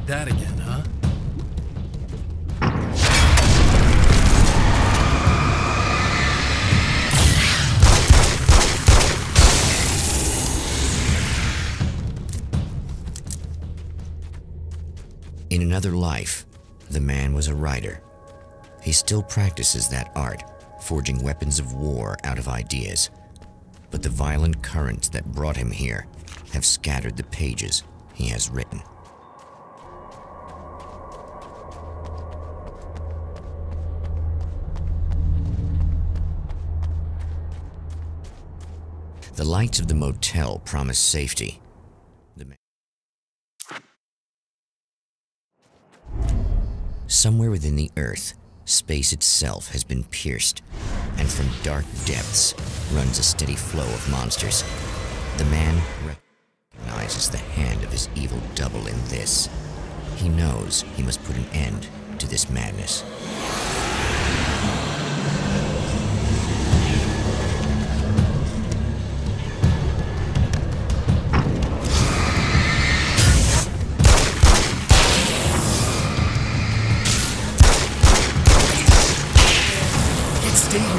like that again, huh? In another life, the man was a writer. He still practices that art, forging weapons of war out of ideas. But the violent currents that brought him here have scattered the pages he has written. The lights of the motel promise safety. Somewhere within the Earth, space itself has been pierced, and from dark depths runs a steady flow of monsters. The man recognizes the hand of his evil double in this. He knows he must put an end to this madness. Stay here.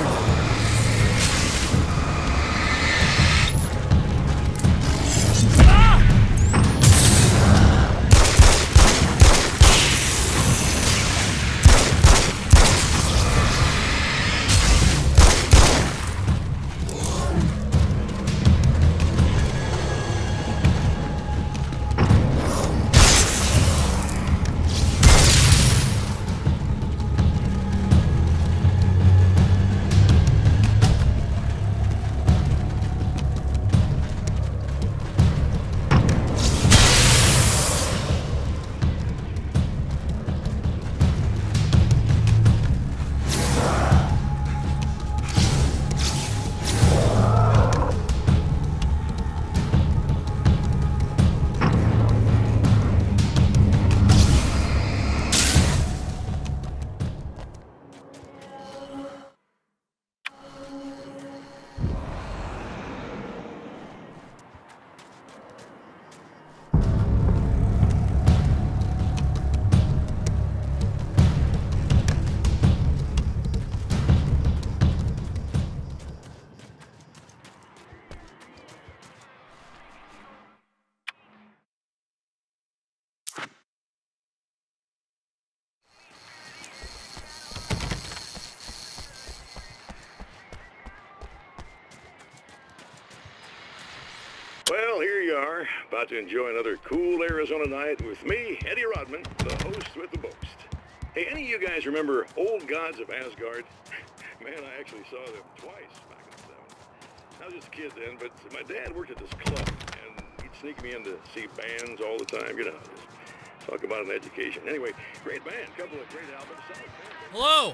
Well, here you are, about to enjoy another cool Arizona night with me, Eddie Rodman, the host with the boast. Hey, any of you guys remember Old Gods of Asgard? Man, I actually saw them twice back in the 70s. I was just a kid then, but my dad worked at this club, and he'd sneak me in to see bands all the time, you know, just talk about an education. Anyway, great band, couple of great albums. Hello!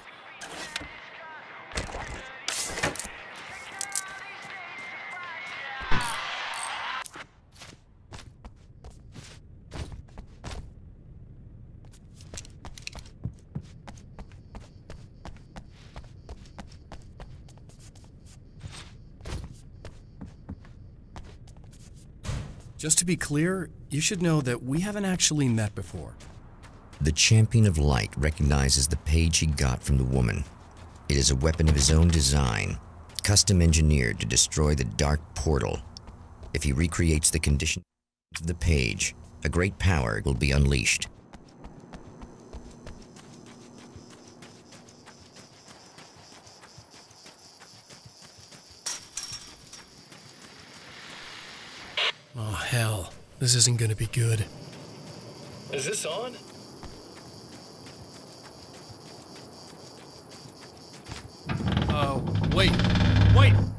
Just to be clear, you should know that we haven't actually met before. The Champion of Light recognizes the page he got from the woman. It is a weapon of his own design, custom engineered to destroy the Dark Portal. If he recreates the conditions of the page, a great power will be unleashed. Oh, hell. This isn't gonna be good. Is this on? Wait.